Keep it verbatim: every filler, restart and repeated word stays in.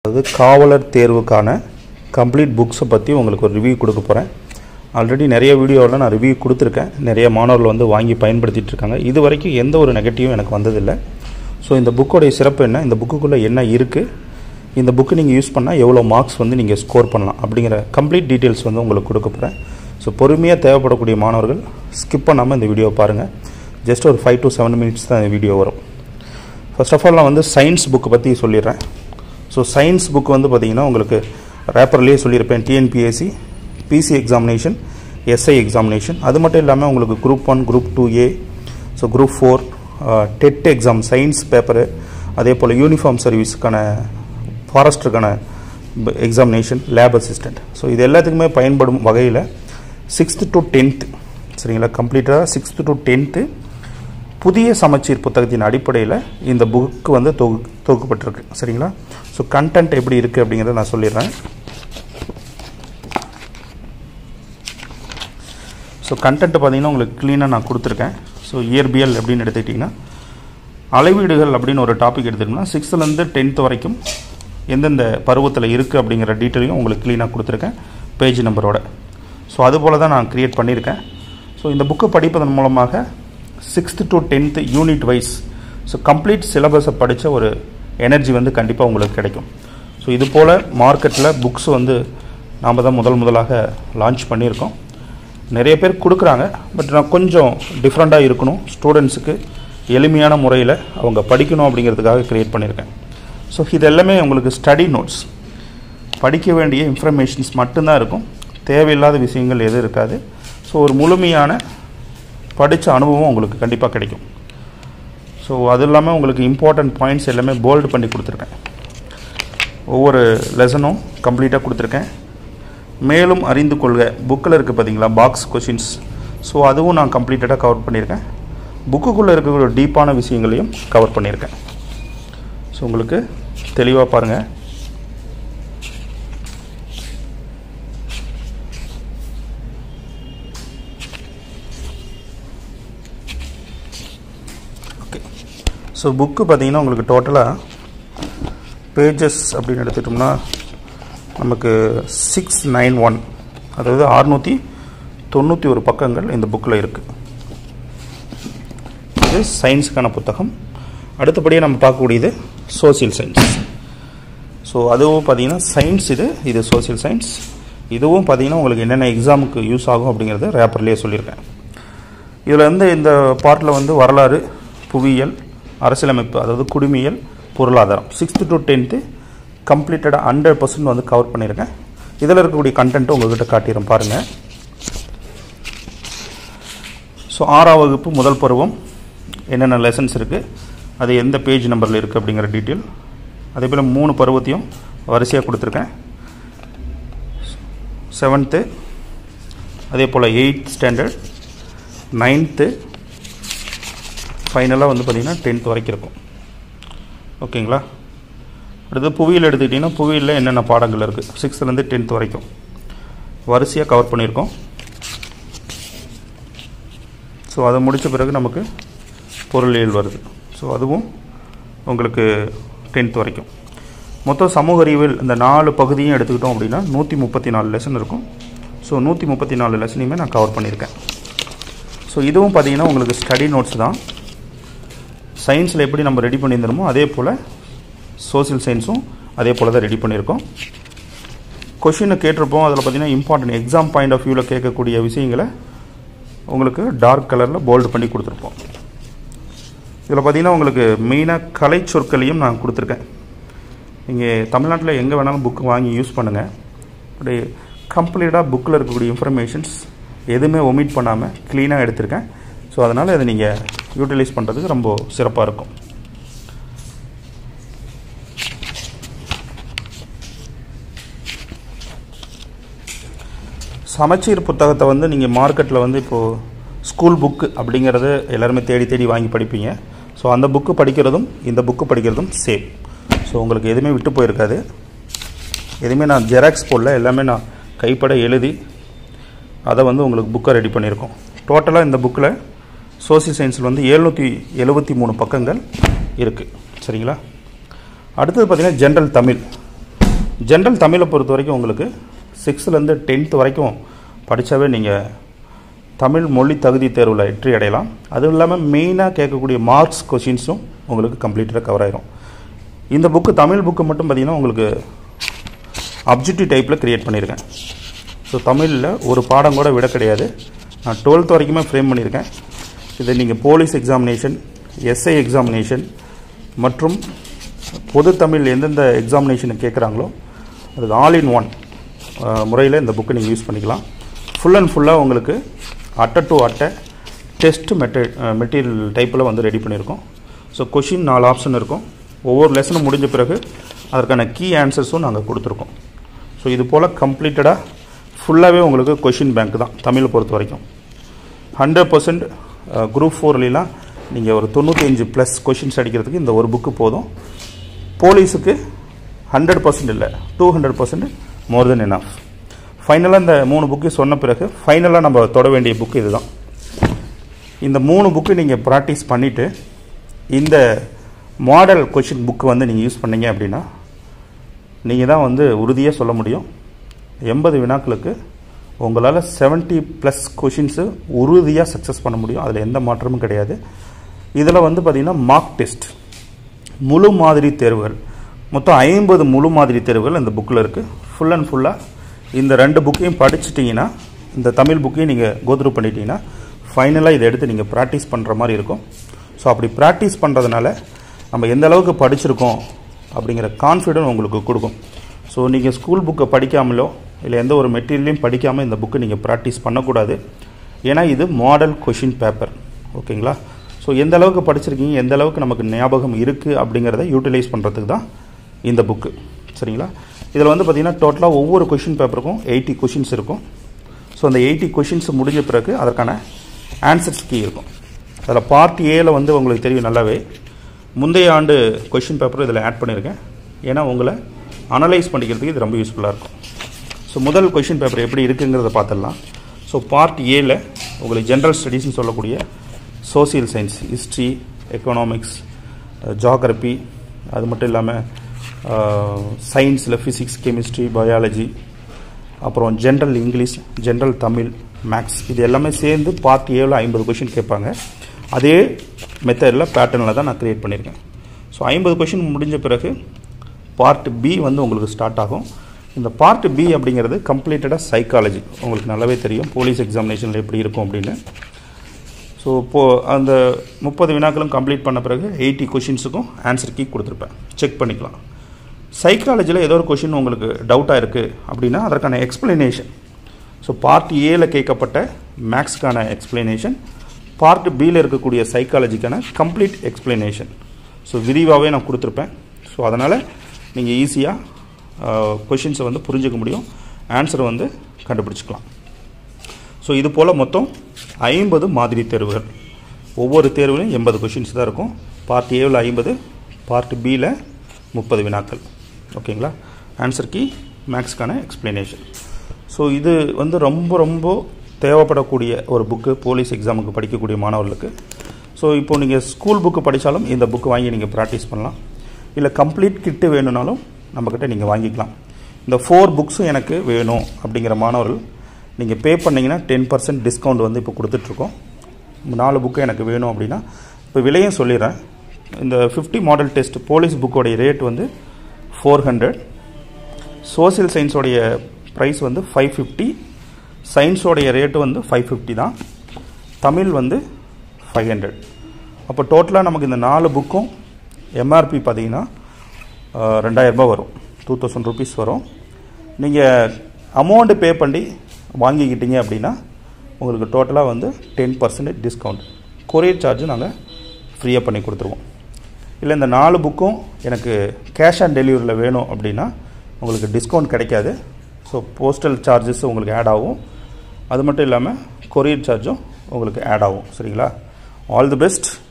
அது காவலர் தேர்வுக்கான கம்ப்ளீட் புக்ஸை பற்றி உங்களுக்கு ஒரு ரிவ்யூ கொடுக்க போகிறேன். ஆல்ரெடி நிறைய வீடியோவில் நான் ரிவ்யூ கொடுத்துருக்கேன். நிறைய மாணவர்கள் வந்து வாங்கி பயன்படுத்திகிட்டு இருக்காங்க. இது வரைக்கும் எந்த ஒரு நெகட்டிவும் எனக்கு வந்ததில்லை. ஸோ இந்த புக்கோடைய சிறப்பு என்ன, இந்த புக்குக்குள்ளே என்ன இருக்குது, இந்த புக்கு நீங்கள் யூஸ் பண்ணால் எவ்வளோ மார்க்ஸ் வந்து நீங்கள் ஸ்கோர் பண்ணலாம் அப்படிங்கிற கம்ப்ளீட் டீட்டெயில்ஸ் வந்து உங்களுக்கு கொடுக்க போகிறேன். ஸோ பொறுமையாக தேவைப்படக்கூடிய மாணவர்கள் ஸ்கிப் பண்ணாமல் இந்த வீடியோவை பாருங்கள். ஜஸ்ட் ஒரு ஃபைவ் டு செவன் மினிட்ஸ் தான் இந்த வீடியோ வரும். ஃபர்ஸ்ட் ஆஃப் ஆல் நான் வந்து சயின்ஸ் புக்கு பற்றி சொல்லிடுறேன். ஸோ சயின்ஸ் புக் வந்து பார்த்திங்கன்னா உங்களுக்கு ரேப்பர்லேயே சொல்லியிருப்பேன். TNPSC, PC examination, SI examination, அது மட்டும் இல்லாமல் உங்களுக்கு group one, group two A, so group four, TET exam science paper, அதே போல் யூனிஃபார்ம் சர்வீஸுக்கான ஃபாரஸ்டருக்கான எக்ஸாமினேஷன், லேப் அசிஸ்டண்ட், ஸோ இது எல்லாத்துக்குமே பயன்படும் வகையில் சிக்ஸ்த்து டு டென்த்து சரிங்களா, கம்ப்ளீட்டாக சிக்ஸ்த்து டு டென்த்து புதிய சமச்சீர் புத்தகத்தின் அடிப்படையில் இந்த புக்கு வந்து தொகு தொகுக்கப்பட்டிருக்கு சரிங்களா. ஸோ கண்டென்ட் எப்படி இருக்குது அப்படிங்கிறத நான் சொல்லிடுறேன். ஸோ கண்டென்ட் பார்த்திங்கன்னா உங்களுக்கு க்ளீனாக நான் கொடுத்துருக்கேன். ஸோ இயற்பியல் அப்படின்னு எடுத்துக்கிட்டிங்கன்னா அளவீடுகள் அப்படின்னு ஒரு டாபிக் எடுத்துக்கிட்டோம்னா சிக்ஸ்த்துலேருந்து டென்த்து வரைக்கும் எந்தெந்த பருவத்தில் இருக்குது அப்படிங்கிற டீட்டெயிலையும் உங்களுக்கு க்ளீனாக கொடுத்துருக்கேன் பேஜ் நம்பரோட. ஸோ அதுபோல் தான் நான் க்ரியேட் பண்ணியிருக்கேன். ஸோ இந்த புக்கு படிப்பதன் மூலமாக sixth to tenth unit wise so complete சிலபஸை படித்த ஒரு எனர்ஜி வந்து கண்டிப்பாக உங்களுக்கு கிடைக்கும். ஸோ இது போல் மார்க்கெட்டில் புக்ஸ் வந்து நாம் தான் முதல் முதலாக லான்ச் பண்ணியிருக்கோம். நிறைய பேர் கொடுக்குறாங்க. பட் நான் கொஞ்சம் டிஃப்ரெண்ட்டாக இருக்கணும், ஸ்டூடெண்ட்ஸுக்கு எளிமையான முறையில் அவங்க படிக்கணும் அப்படிங்கிறதுக்காக க்ரியேட் பண்ணியிருக்கேன். ஸோ இது எல்லாமே உங்களுக்கு ஸ்டடி நோட்ஸ், படிக்க வேண்டிய இன்ஃபர்மேஷன்ஸ் மட்டும்தான் இருக்கும், தேவையில்லாத விஷயங்கள் எதுவும் இருக்காது. ஸோ ஒரு முழுமையான படித்த அனுபவம் உங்களுக்கு கண்டிப்பாக கிடைக்கும். ஸோ அது இல்லாமல் உங்களுக்கு இம்பார்ட்டன்ட் பாயிண்ட்ஸ் எல்லாமே போல்டு பண்ணி கொடுத்துருக்கேன். ஒவ்வொரு லெசனும் கம்ப்ளீட்டாக கொடுத்துருக்கேன். மேலும் அறிந்து கொள்க புக்கில் இருக்குது பார்த்தீங்களா, பாக்ஸ் கொஷின்ஸ், ஸோ அதுவும் நான் கம்ப்ளீட்டடாக கவர் பண்ணியிருக்கேன். புக்குக்குள்ளே இருக்கக்கூடிய டீப்பான விஷயங்களையும் கவர் பண்ணியிருக்கேன். ஸோ உங்களுக்கு தெளிவாக பாருங்கள். ஓகே, ஸோ புக்கு பார்த்தீங்கன்னா உங்களுக்கு டோட்டலாக பேஜஸ் அப்படின்னு எடுத்துட்டோம்னா நமக்கு சிக்ஸ் நைன் ஒன் அதாவது அறுநூற்றி தொண்ணூற்றி ஒரு பக்கங்கள் இந்த புக்கில் இருக்குது. இது சயின்ஸுக்கான புத்தகம். அடுத்தபடியாக நம்ம பார்க்கக்கூடியது சோசியல் சயின்ஸ். ஸோ அதுவும் பார்த்திங்கன்னா சயின்ஸ், இது இது சோசியல் சயின்ஸ். இதுவும் பார்த்திங்கன்னா உங்களுக்கு என்னென்ன எக்ஸாமுக்கு யூஸ் ஆகும் அப்படிங்கிறத ரேப்பர்லேயே சொல்லியிருக்கேன். இதில் வந்து இந்த பார்ட்டில் வந்து வரலாறு, புவியியல், அரசியலமைப்பு, அதாவது குடிமியல், பொருளாதாரம் சிக்ஸ்த்து டு டென்த்து கம்ப்ளீட்டடாக ஹண்ட்ரட் பர்சன்ட் வந்து கவர் பண்ணியிருக்கேன். இதில் இருக்கக்கூடிய கண்டென்ட்டு உங்கள்கிட்ட காட்டிடுறேன் பாருங்கள். ஸோ ஆறாம் வகுப்பு முதல் பருவம் என்னென்ன லெசன்ஸ் இருக்குது, அது எந்த பேஜ் நம்பரில் இருக்குது அப்படிங்கிற டீட்டெயில், அதே போல் மூணு பருவத்தையும் வரிசையாக கொடுத்துருக்கேன். செவன்த்து, அதே போல் எயித் ஸ்டாண்டர்ட், நைன்த்து, ஃபைனலாக வந்து பார்த்திங்கன்னா டென்த் வரைக்கும் இருக்கும். ஓகேங்களா. அடுத்து புவியியல் எடுத்துக்கிட்டிங்கன்னா புவியியலில் என்னென்ன பாடங்கள் இருக்குது சிக்ஸ்த்துலேருந்து டென்த் வரைக்கும் வரிசையாக கவர் பண்ணியிருக்கோம். ஸோ அதை முடித்த பிறகு நமக்கு பொருளியல் வருது. ஸோ அதுவும் உங்களுக்கு டென்த் வரைக்கும். மொத்தம் சமூக அறிவியல் இந்த நாலு பகுதியும் எடுத்துக்கிட்டோம் அப்படின்னா நூற்றி முப்பத்தி நாலு லெசன் இருக்கும். ஸோ நூற்றி முப்பத்தி நாலு லெசனையுமே நான் கவர் பண்ணியிருக்கேன். ஸோ இதுவும் பார்த்திங்கன்னா உங்களுக்கு ஸ்டடி நோட்ஸ் தான். சயின்ஸில் எப்படி நம்ம ரெடி பண்ணியிருந்தோமோ அதே போல் சோசியல் சயின்ஸும் அதே போல் தான் ரெடி பண்ணியிருக்கோம். கொஷினை கேட்டிருப்போம். அதில் பார்த்திங்கன்னா இம்பார்ட்டன்ட் எக்ஸாம் பாயிண்ட் ஆஃப் வியூவில் கேட்கக்கூடிய விஷயங்களை உங்களுக்கு டார்க் கலரில் போல்டு பண்ணி கொடுத்துருப்போம். இதில் பார்த்திங்கன்னா உங்களுக்கு மெயினாக கலை சொற்களையும் நான் கொடுத்துருக்கேன். நீங்கள் தமிழ்நாட்டில் எங்கே வேணாலும் புக்கு வாங்கி யூஸ் பண்ணுங்கள். அப்படி கம்ப்ளீட்டாக புக்கில் இருக்கக்கூடிய இன்ஃபர்மேஷன்ஸ் எதுவுமே ஒமிட் பண்ணாமல் க்ளீனாக எடுத்திருக்கேன். ஸோ அதனால் அதை நீங்கள் யூட்டிலைஸ் பண்ணுறதுக்கு ரொம்ப சிறப்பாக இருக்கும். சமச்சீர் புத்தகத்தை வந்து நீங்கள் மார்க்கெட்டில் வந்து இப்போது ஸ்கூல் புக்கு அப்படிங்கிறது எல்லாருமே தேடி தேடி வாங்கி படிப்பீங்க. ஸோ அந்த புக்கு படிக்கிறதும் இந்த புக்கு படிக்கிறதும் சேம். ஸோ உங்களுக்கு எதுவுமே விட்டு போயிருக்காது. எதுவுமே நான் ஜெராக்ஸ் போடல, எல்லாமே நான் கைப்பட எழுதி அதை வந்து உங்களுக்கு புக்கை ரெடி பண்ணியிருக்கோம். டோட்டலாக இந்த புக்கில் சோசியல் சயின்ஸில் வந்து எழுநூற்றி எழுபத்தி மூணு பக்கங்கள் இருக்குது சரிங்களா. அடுத்தது பார்த்திங்கன்னா ஜென்ரல் தமிழ். ஜென்ரல் தமிழை பொறுத்த வரைக்கும் உங்களுக்கு சிக்ஸ்த்லேருந்து டென்த் வரைக்கும் படித்தாவே நீங்கள் தமிழ் மொழி தகுதி தேர்வில் வெற்றி அடையலாம். அதுவும் இல்லாமல் மெயினாக கேட்கக்கூடிய மார்க்ஸ் கொஷின்ஸும் உங்களுக்கு கம்ப்ளீட்டாக கவர் ஆயிரும். இந்த புக்கு தமிழ் புக்கு மட்டும் பார்த்திங்கன்னா உங்களுக்கு அப்ஜெக்டிவ் டைப்பில் க்ரியேட் பண்ணியிருக்கேன். ஸோ தமிழில் ஒரு பாடம் கூட விட கிடையாது. நான் டுவெல்த் வரைக்குமே ஃப்ரேம் பண்ணியிருக்கேன். இதை நீங்கள் போலீஸ் எக்ஸாமினேஷன், எஸ்ஐ எக்ஸாமினேஷன் மற்றும் பொது தமிழ் எந்தெந்த எக்ஸாமினேஷனை கேட்குறாங்களோ அதுக்கு ஆல் இன் ஒன் முறையில் இந்த புக்கை நீங்கள் யூஸ் பண்ணிக்கலாம். ஃபுல் அண்ட் ஃபுல்லாக உங்களுக்கு அட்டை டு அட்டை டெஸ்ட் மெட்டீ மெட்டீரியல் டைப்பில் வந்து ரெடி பண்ணியிருக்கோம். ஸோ கொஷின் நாலு ஆப்ஷன் இருக்கும். ஒவ்வொரு லெசனும் முடிஞ்ச பிறகு அதற்கான கீ ஆன்சர்ஸும் நாங்கள் கொடுத்துருக்கோம். ஸோ இது போல் கம்ப்ளீட்டடாக ஃபுல்லாகவே உங்களுக்கு கொஷின் பேங்க் தான் தமிழை பொறுத்த வரைக்கும். ஹண்ட்ரட் பர்சன்ட் குரூப் ஃபோர்லாம் நீங்கள் ஒரு தொண்ணூற்றி அஞ்சு ப்ளஸ் கொஷின்ஸ் அடிக்கிறதுக்கு இந்த ஒரு புக்கு போதும். போலீஸுக்கு ஹண்ட்ரட் பர்சன்ட் இல்லை, two hundred percent more then enough. ஃபைனலாக இந்த மூணு புக்கு சொன்ன பிறகு ஃபைனலாக நம்ம தொட வேண்டிய புக்கு இது தான். இந்த மூணு புக்கு நீங்கள் ப்ராக்டிஸ் பண்ணிவிட்டு இந்த மாடல் கொஷின் புக்கு வந்து நீங்கள் யூஸ் பண்ணீங்க அப்படின்னா நீங்கள் தான் வந்து உறுதியாக சொல்ல முடியும், எண்பது வினாக்களுக்கு உங்களால் செவன்ட்டி ப்ளஸ் கொஷின்ஸு உறுதியாக சக்ஸஸ் பண்ண முடியும். அதில் எந்த மாற்றமும் கிடையாது. இதில் வந்து பார்த்திங்கன்னா மார்க் டெஸ்ட், முழு மாதிரி தேர்வுகள், மொத்தம் ஐம்பது முழு மாதிரி தேர்வுகள் இந்த புக்கில் இருக்குது. ஃபுல் அண்ட் ஃபுல்லாக இந்த ரெண்டு புக்கையும் படிச்சிட்டிங்கன்னா, இந்த தமிழ் புக்கையும் நீங்கள் கோத்ரூ பண்ணிட்டீங்கன்னா ஃபைனலாக இதை எடுத்து நீங்கள் ப்ராக்டிஸ் பண்ணுற மாதிரி இருக்கும். ஸோ அப்படி ப்ராக்டிஸ் பண்ணுறதுனால நம்ம எந்த அளவுக்கு படிச்சிருக்கோம் அப்படிங்கிற கான்ஃபிடென்ட் உங்களுக்கு கொடுக்கும். ஸோ நீங்கள் ஸ்கூல் புக்கை படிக்காமலோ இல்லை எந்த ஒரு மெட்டீரியலையும் படிக்காமல் இந்த புக்கை நீங்கள் ப்ராக்டிஸ் பண்ணக்கூடாது. ஏன்னா இது மாடல் கொஷின் பேப்பர். ஓகேங்களா? ஸோ எந்த அளவுக்கு படிச்சிருக்கீங்க, எந்த அளவுக்கு நமக்கு ஞாபகம் இருக்குது அப்படிங்கிறத யூட்டிலைஸ் பண்ணுறதுக்கு தான் இந்த புக்கு. சரிங்களா? இதில் வந்து பார்த்திங்கன்னா டோட்டலாக ஒவ்வொரு கொஷின் பேப்பருக்கும் எயிட்டி கொஷின்ஸ் இருக்கும். ஸோ அந்த எயிட்டி கொஷின்ஸ் முடிஞ்ச பிறகு அதற்கான ஆன்சர்ஸ் கீ இருக்கும். அதில் பார்ட் ஏல வந்து உங்களுக்கு தெரியும் நல்லாவே, முந்தைய ஆண்டு கொஷின் பேப்பர் இதில் ஆட் பண்ணியிருக்கேன். ஏன்னா உங்களை அனலைஸ் பண்ணிக்கிறதுக்கு இது ரொம்ப யூஸ்ஃபுல்லாக இருக்கும். ஸோ முதல் கொஷின் பேப்பர் எப்படி இருக்குங்கிறத பார்த்துடலாம். ஸோ பார்ட் ஏல உங்களுக்கு ஜென்ரல் ஸ்டடீஸ்னு சொல்லக்கூடிய social science, history, economics, geography, அது மட்டும் இல்லாமல் சயின்ஸில் ஃபிசிக்ஸ், கெமிஸ்ட்ரி, பயாலஜி, அப்புறம் general English, general Tamil, maths, இது எல்லாமே சேர்ந்து பார்ட் ஏவில் ஐம்பது கொஷின் கேட்பாங்க. அதே மெத்தடில் பேட்டர்னில் தான் நான் க்ரியேட் பண்ணியிருக்கேன். ஸோ ஐம்பது கொஷின் முடிஞ்ச பிறகு பார்ட் பி வந்து உங்களுக்கு ஸ்டார்ட் ஆகும். இந்த பார்ட் பி அப்படிங்கிறது கம்ப்ளீட்டடாக சைக்காலஜி. உங்களுக்கு நல்லாவே தெரியும் போலீஸ் எக்ஸாமினேஷனில் எப்படி இருக்கும் அப்படின்னு. ஸோ இப்போது அந்த முப்பது வினாக்களும் கம்ப்ளீட் பண்ண பிறகு எயிட்டி கொஷின்ஸுக்கும் ஆன்சர் கீ கொடுத்துருப்பேன். செக் பண்ணிக்கலாம். சைக்காலஜியில் ஏதோ ஒரு கொஷின் உங்களுக்கு டவுட்டாக இருக்குது அப்படின்னா அதற்கான எக்ஸ்பிளனேஷன். ஸோ பார்ட் ஏல கேட்கப்பட்ட மேக்ஸ்க்கான எக்ஸ்பிளனேஷன், பார்ட் பியில் இருக்கக்கூடிய சைக்காலஜிக்கான கம்ப்ளீட் எக்ஸ்பிளனேஷன். ஸோ விரிவாகவே நான் கொடுத்துருப்பேன். ஸோ அதனால் நீங்கள் ஈஸியாக கொஷின்ஸை வந்து புரிஞ்சுக்க முடியும், ஆன்சரை வந்து கண்டுபிடிச்சிக்கலாம். ஸோ இது போல் மொத்தம் ஐம்பது மாதிரி தேர்வுகள். ஒவ்வொரு தேர்வுலையும் எண்பது கொஷின்ஸ் தான் இருக்கும். பார்ட் ஏவில் ஐம்பது, பார்ட் பியில் முப்பது வினாக்கள். ஓகேங்களா? ஆன்சர் கீ, மேக்ஸ்க்கான எக்ஸ்பிளனேஷன். ஸோ இது வந்து ரொம்ப ரொம்ப தேவைப்படக்கூடிய ஒரு புக்கு போலீஸ் எக்ஸாமுக்கு படிக்கக்கூடிய மாணவர்களுக்கு. ஸோ இப்போது நீங்கள் ஸ்கூல் புக்கு படித்தாலும் இந்த புக்கு வாங்கி நீங்கள் ப்ராக்டிஸ் பண்ணலாம். இல்லை கம்ப்ளீட் கிட்டு வேணும்னாலும் நம்மக்கிட்ட நீங்கள் வாங்கிக்கலாம். இந்த ஃபோர் புக்ஸும் எனக்கு வேணும் அப்படிங்கிற மாணவர்கள் நீங்கள் பே பண்ணிங்கன்னா டென் பர்சன்ட் டிஸ்கவுண்ட் வந்து இப்போ கொடுத்துட்ருக்கோம். நாலு புக்கு எனக்கு வேணும் அப்படின்னா இப்போ விலையும் சொல்லிடுறேன். இந்த ஃபிஃப்டி மாடல் டெஸ்ட் போலீஸ் புக்கோடைய ரேட் வந்து ஃபோர் ஹண்ட்ரட், சோசியல் சயின்ஸோடைய ப்ரைஸ் வந்து ஃபைவ் ஃபிஃப்டி, சயின்ஸோடைய ரேட்டு வந்து ஃபைவ் ஃபிஃப்டி தான், தமிழ் வந்து ஃபைவ் ஹண்ட்ரட். அப்போ டோட்டலாக நமக்கு இந்த நாலு புக்கும் எம்ஆர்பி பார்த்தீங்கன்னா ரெண்டாயிரரூபா வரும், டூ தௌசண்ட் ருபீஸ் வரும். நீங்கள் அமௌண்ட்டு பே பண்ணி வாங்கிக்கிட்டீங்க அப்படின்னா உங்களுக்கு டோட்டலாக வந்து ten percentage discount, courier charge நாங்கள் ஃப்ரீயாக பண்ணி கொடுத்துருவோம். இல்லை இந்த நாலு புக்கும் எனக்கு கேஷ் ஆன் டெலிவரியில் வேணும் அப்படின்னா உங்களுக்கு டிஸ்கவுண்ட் கிடைக்காது. ஸோ போஸ்டல் சார்ஜஸ் உங்களுக்கு ஆட் ஆகும். அது மட்டும் இல்லாமல் கொரியர் சார்ஜும் உங்களுக்கு ஆட் ஆகும். சரிங்களா? All the best.